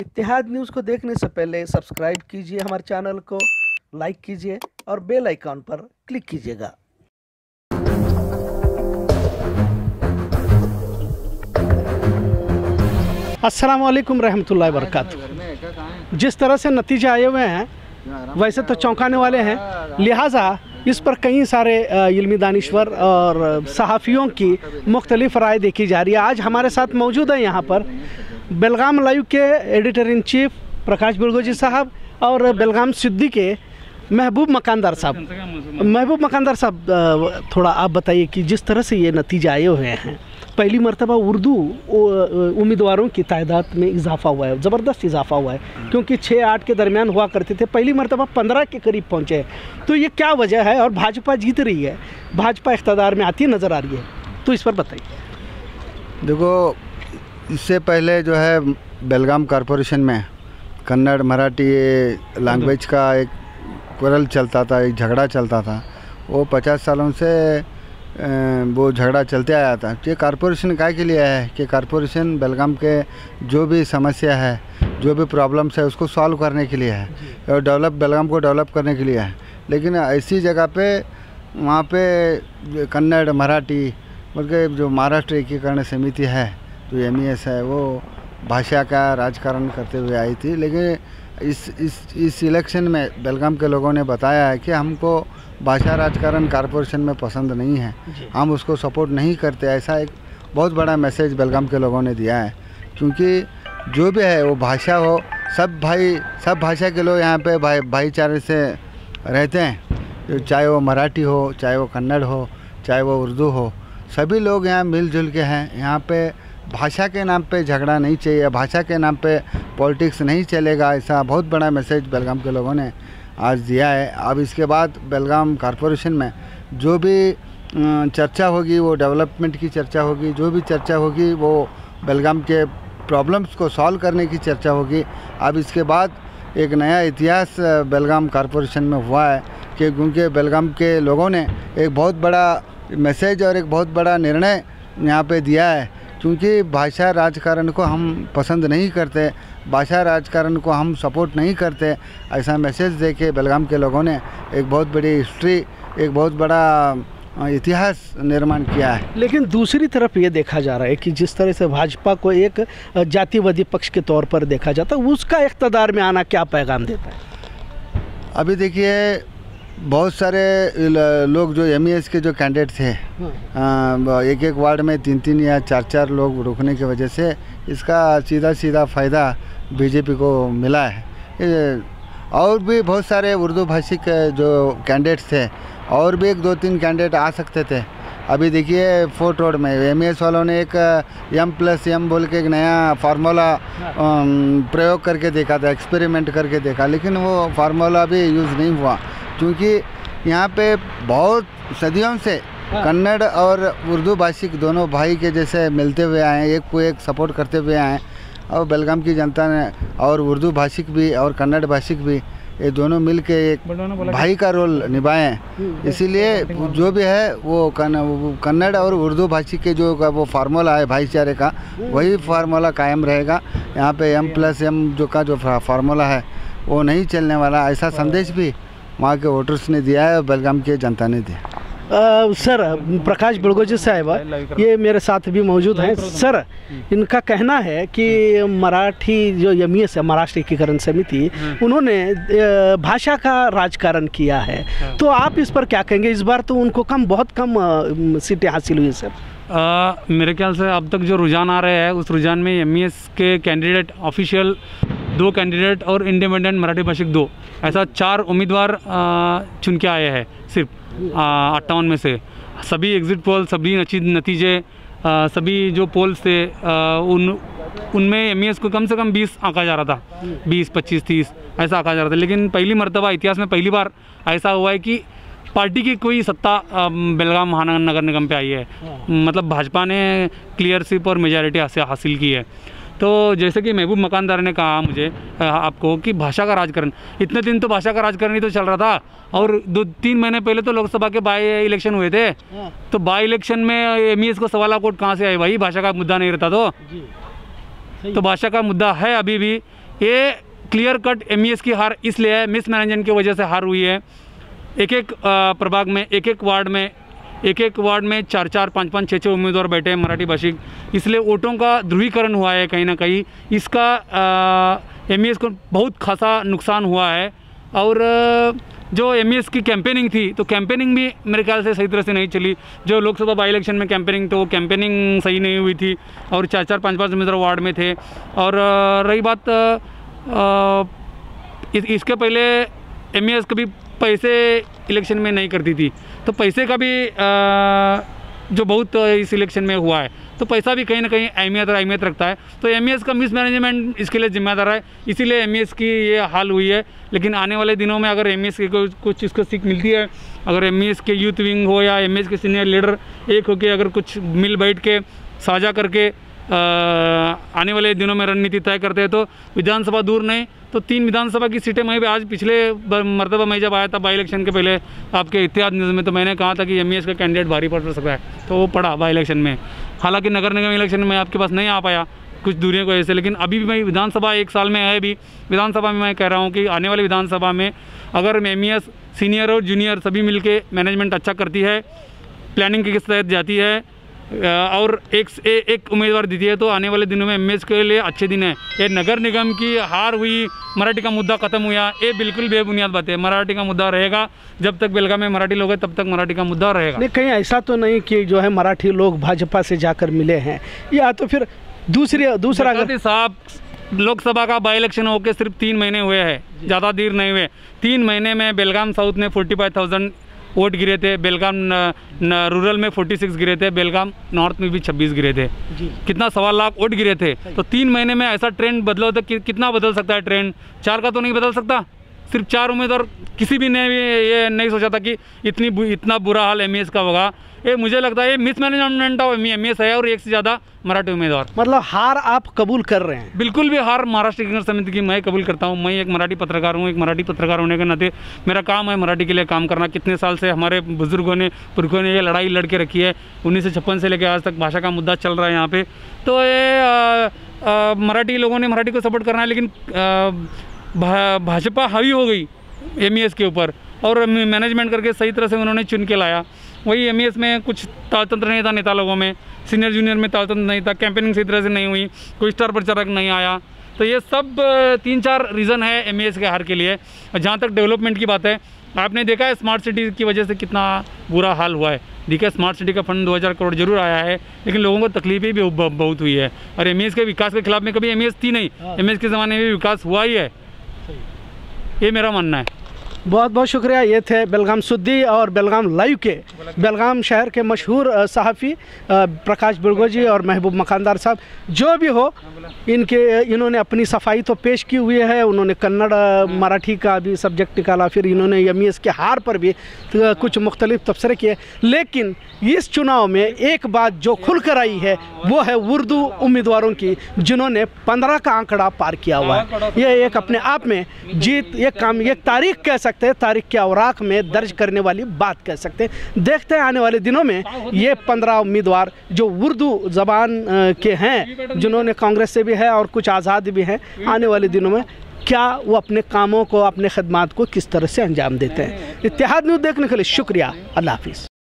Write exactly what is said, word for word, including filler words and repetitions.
इत्तेहाद news को देखने से पहले सब्सक्राइब कीजिए हमारे चैनल को, लाइक कीजिए और बेल आइकॉन पर क्लिक कीजिएगा। अस्सलाम वालेकुम रहमतुल्लाहि व बरकातुहू। जिस तरह से नतीजे आए हुए हैं वैसे तो चौंकाने वाले हैं, लिहाजा इस पर कई सारे इल्मी दानिश्वर और सहाफ़ियों की मुख्तलिफ राय देखी जा रही है। आज हमारे साथ मौजूद है यहाँ पर बेलगाम लाइव के editor in chief Prakash Birgoji साहब और बेलगाम सिद्दी के महबूब मकानदार साहब। महबूब मकानदार साहब, थोड़ा आप बताइए कि जिस तरह से ये नतीजे आए हुए हैं, पहली मरतबा उर्दू उम्मीदवारों की तादाद में इजाफा हुआ है, ज़बरदस्त इजाफा हुआ है, क्योंकि छः आठ के दरमियान हुआ करते थे, पहली मरतबा पंद्रह के करीब पहुँचे। तो ये क्या वजह है? और भाजपा जीत रही है, भाजपा इक़्तिदार में आती नज़र आ रही है, तो इस पर बताइए। देखो, इससे पहले जो है बेलगाम कॉरपोरेशन में कन्नड़ मराठी लैंग्वेज का एक क्वरल चलता था, एक झगड़ा चलता था। वो पचास सालों से वो झगड़ा चलते आया था। ये कॉरपोरेशन काय के लिए है कि कॉरपोरेशन बेलगाम के जो भी समस्या है, जो भी प्रॉब्लम्स है, उसको सॉल्व करने के लिए है और डेवलप बेलगाम को डेवलप करने के लिए है। लेकिन ऐसी जगह पे वहाँ पे कन्नड़ मराठी बल्कि जो महाराष्ट्र एकीकरण समिति है, जो एम ई एस है, वो भाषा का राजकारण करते हुए आई थी। लेकिन इस इस इस इलेक्शन में बेलगाम के लोगों ने बताया है कि हमको भाषा राजकारण कॉरपोरेशन में पसंद नहीं है, हम उसको सपोर्ट नहीं करते। ऐसा एक बहुत बड़ा मैसेज बेलगाम के लोगों ने दिया है, क्योंकि जो भी है वो भाषा हो, सब भाई सब भाषा के लोग यहाँ पे भाई भाईचारे से रहते हैं। चाहे वो मराठी हो, चाहे वो कन्नड़ हो, चाहे वो उर्दू हो, सभी लोग यहाँ मिलजुल के हैं। यहाँ पे भाषा के नाम पे झगड़ा नहीं चाहिए, भाषा के नाम पे पॉलिटिक्स नहीं चलेगा। ऐसा बहुत बड़ा मैसेज बेलगाम के लोगों ने आज दिया है। अब इसके बाद बेलगाम कॉरपोरेशन में जो भी चर्चा होगी वो डेवलपमेंट की चर्चा होगी, जो भी चर्चा होगी वो बेलगाम के प्रॉब्लम्स को सॉल्व करने की चर्चा होगी। अब इसके बाद एक नया इतिहास बेलगाम कॉरपोरेशन में हुआ है कि क्योंकि बेलगाम के लोगों ने एक बहुत बड़ा मैसेज और एक बहुत बड़ा निर्णय यहाँ पे दिया है, क्योंकि भाषा राजकारण को हम पसंद नहीं करते, भाषा राजकारण को हम सपोर्ट नहीं करते। ऐसा मैसेज दे के बेलगाम के लोगों ने एक बहुत बड़ी हिस्ट्री, एक बहुत बड़ा इतिहास निर्माण किया है। लेकिन दूसरी तरफ ये देखा जा रहा है कि जिस तरह से भाजपा को एक जातिवादी पक्ष के तौर पर देखा जाता है, उसका इक़्तिदार में आना क्या पैगाम देता है? अभी देखिए, बहुत सारे लोग जो एम ई एस के जो कैंडिडेट थे, एक एक वार्ड में तीन तीन या चार चार लोग रुकने की वजह से इसका सीधा सीधा फ़ायदा बीजेपी को मिला है। और भी बहुत सारे उर्दू भाषिक जो कैंडिडेट्स थे, और भी एक दो तीन कैंडिडेट आ सकते थे। अभी देखिए फोर्ट रोड में एम ई एस वालों ने एक एम प्लस एम बोल के एक नया फार्मूला प्रयोग करके देखा था, एक्सपेरिमेंट करके देखा, लेकिन वो फार्मूला भी यूज़ नहीं हुआ, क्योंकि यहाँ पे बहुत सदियों से कन्नड़ और उर्दू भाषिक दोनों भाई के जैसे मिलते हुए आए, एक को एक सपोर्ट करते हुए आए। और बेलगाम की जनता ने और उर्दू भाषिक भी और कन्नड़ भाषिक भी, ये दोनों मिल के एक भाई का रोल निभाए हैं। इसीलिए जो भी है वो कन्नड़ और उर्दू भाषिक के जो वो फार्मूला है भाईचारे का, वही फार्मूला कायम रहेगा। यहाँ पे एम प्लस एम जो का जो फार्मूला है वो नहीं चलने वाला। ऐसा संदेश भी वहाँ के वोटर्स ने दिया है और बेलगाम की जनता ने दिया। आ, सर, प्रकाश बिरगोजी साहब ये मेरे साथ भी मौजूद हैं। सर, इनका कहना है कि मराठी जो एम ई एस है, महाराष्ट्र एकीकरण समिति, उन्होंने भाषा का राजकारण किया है, तो आप इस पर क्या कहेंगे? इस बार तो उनको कम बहुत कम सीटें हासिल हुई सर। आ, मेरे ख्याल से अब तक जो रुझान आ रहे हैं उस रुझान में एम ई एस के कैंडिडेट ऑफिशियल दो कैंडिडेट और इंडिपेंडेंट मराठी भाषिक दो, ऐसा चार उम्मीदवार चुन के आए हैं सिर्फ अट्ठावन में से। सभी एग्ज़िट पोल, सभी नतीजे, आ, सभी जो पोल्स थे आ, उन उनमें एम ई एस को कम से कम बीस आंका जा रहा था, बीस पच्चीस तीस ऐसा आंका जा रहा था। लेकिन पहली मर्तबा इतिहास में पहली बार ऐसा हुआ है कि पार्टी की कोई सत्ता बेलगाम महानगर निगम पे आई है, मतलब भाजपा ने क्लियरशिप और मेजॉरिटी हासिल की है। तो जैसे कि महबूब मकानदार ने कहा मुझे आपको कि भाषा का राजकारण, इतने दिन तो भाषा का राजकारण ही तो चल रहा था, और दो तीन महीने पहले तो लोकसभा के बाई इलेक्शन हुए थे, तो बाई इलेक्शन में एम ई एस को सवाल कोट कहाँ से आए भाई? भाषा का मुद्दा नहीं रहता तो तो भाषा का मुद्दा है अभी भी। ये clear cut M E S की हार इसलिए है, मिस मैनेजमेंट की वजह से हार हुई है। एक एक प्रभाग में, एक एक वार्ड में, एक एक वार्ड में चार चार पाँच पाँच छः छः उम्मीदवार बैठे हैं मराठी भाषिक, इसलिए वोटों का ध्रुवीकरण हुआ है कहीं ना कहीं। इसका एम ई एस को बहुत खासा नुकसान हुआ है। और जो एम ई एस की कैंपेनिंग थी, तो कैंपेनिंग भी मेरे ख्याल से सही तरह से नहीं चली। जो लोकसभा बाई इलेक्शन में कैंपेनिंग, तो वो कैंपेनिंग सही नहीं हुई थी और चार चार पाँच पाँच उम्मीदवार वार्ड में थे। और रही बात आ, इस, इसके पहले एम ई एस कभी पैसे इलेक्शन में नहीं करती थी, तो पैसे का भी आ, जो बहुत इस इलेक्शन में हुआ है, तो पैसा भी कहीं ना कहीं अहमियत और अहमियत रखता है। तो एम ई एस का मिस मैनेजमेंट इसके लिए जिम्मेदार है, इसीलिए एम ई एस की ये हाल हुई है। लेकिन आने वाले दिनों में अगर एम ई एस की कोई कुछ इसको सीख मिलती है, अगर एम ई एस के यूथ विंग हो या एम ई एस के सीनियर लीडर एक होकर अगर कुछ मिल बैठ के साझा करके आ, आने वाले दिनों में रणनीति तय करते हैं, तो विधानसभा दूर नहीं तो तीन विधानसभा की सीटें मैं भी आज पिछले मरतबा मैं जब आया था बाई इलेक्शन के पहले आपके इत्तेहाद न्यूज़ में, तो मैंने कहा था कि एम ई एस का कैंडिडेट भारी पड़ सकता है, तो वो पड़ा बाई इलेक्शन में। हालांकि नगर निगम इलेक्शन में आपके पास नहीं आ पाया कुछ दूरियों को ऐसे, लेकिन अभी भी मैं विधानसभा एक साल में है भी, विधानसभा में मैं कह रहा हूँ कि आने वाली विधानसभा में अगर एम ई एस सीनियर और जूनियर सभी मिल के मैनेजमेंट अच्छा करती है, प्लानिंग के तहत जाती है और एक ए, एक उम्मीदवार देती है, तो आने वाले दिनों में एम ई एस के लिए अच्छे दिन है। ये नगर निगम की हार हुई, मराठी का मुद्दा खत्म हुआ, ये बिल्कुल बेबुनियाद बात है। मराठी का मुद्दा रहेगा, जब तक बेलगाम में मराठी लोग हैं तब तक मराठी का मुद्दा रहेगा। नहीं, कहीं ऐसा तो नहीं कि जो है मराठी लोग भाजपा से जाकर मिले हैं, या तो फिर दूसरी दूसरा साहब लोकसभा का बाई इलेक्शन होकर सिर्फ तीन महीने हुए हैं, ज़्यादा देर नहीं हुए। तीन महीने में बेलगाम साउथ में फोर्टी फाइव थाउजेंड वोट गिरे थे, बेलगाम न, न, रूरल में छियालीस गिरे थे, बेलगाम नॉर्थ में भी छब्बीस गिरे थे। कितना सवा लाख वोट गिरे थे। तो तीन महीने में ऐसा ट्रेंड बदलो तो कि, कितना बदल सकता है ट्रेंड? चार का तो नहीं बदल सकता। सिर्फ चार उम्मीदवार, किसी भी ने भी ये नहीं सोचा था कि इतनी इतना बुरा हाल एम ई एस का होगा। ये मुझे लगता है ये mismanagement of M E S है, और एक से ज़्यादा मराठी उम्मीदवार। मतलब हार आप कबूल कर रहे हैं? बिल्कुल भी हार महाराष्ट्र कांग्रेस समिति की मैं कबूल करता हूँ। मैं एक मराठी पत्रकार हूँ, एक मराठी पत्रकार होने के नाते मेरा काम है मराठी के लिए काम करना। कितने साल से हमारे बुजुर्गों ने पुरखों ने ये लड़ाई लड़ के रखी है, उन्नीस सौ छप्पन से लेकर आज तक भाषा का मुद्दा चल रहा है यहाँ पे। तो ये आ, आ, मराठी लोगों ने मराठी को सपोर्ट करना है, लेकिन भा, भाजपा हावी हो गई एम ई एस के ऊपर और मैनेजमेंट करके सही तरह से उन्होंने चुन के लाया। वही एम ई एस में कुछ तालतंत्र नहीं था नेता लोगों में, सीनियर जूनियर में तालतंत्र नहीं था, कैंपेनिंग सही तरह से नहीं हुई, कोई स्टार प्रचारक नहीं आया। तो ये सब तीन चार रीज़न है एम ई एस के हार के लिए। जहाँ तक डेवलपमेंट की बात है, आपने देखा है स्मार्ट सिटी की वजह से कितना बुरा हाल हुआ है। देखिए स्मार्ट सिटी का फंड दो हज़ार करोड़ जरूर आया है, लेकिन लोगों को तकलीफें भी बहुत हुई है। और एम ई एस के विकास के खिलाफ में कभी एम ई एस थी नहीं, एम ई एस के ज़माने में भी विकास हुआ ही है, ये मेरा मानना है। बहुत बहुत शुक्रिया। ये थे बेलगाम सुद्दी और बेलगाम लाइव के बेलगाम शहर के मशहूर सहाफ़ी प्रकाश बुर्गो जी और महबूब मकानदार साहब। जो भी हो, इनके इन्होंने अपनी सफाई तो पेश की हुई है, उन्होंने कन्नड़ मराठी का भी सब्जेक्ट निकाला, फिर इन्होंने एम ई एस के हार पर भी कुछ मुख्तलिफ तबसरे किए। लेकिन इस चुनाव में एक बात जो खुल कर आई है वो है उर्दू उम्मीदवारों की, जिन्होंने पंद्रह का आंकड़ा पार किया हुआ है। ये एक अपने आप में जीत, एक काम, एक तारीख कह सकते हैं, तारीख के औराक में दर्ज करने वाली बात कह सकते हैं। देखते हैं आने वाले दिनों में ये पंद्रह उम्मीदवार जो उर्दू ज़बान के हैं, जिन्होंने कांग्रेस से भी है और कुछ आज़ाद भी हैं, आने वाले दिनों में क्या वो अपने कामों को, अपने खदमात को किस तरह से अंजाम देते हैं। इत्तेहाद न्यूज़ देखने के लिए शुक्रिया। अल्लाह हाफिज़।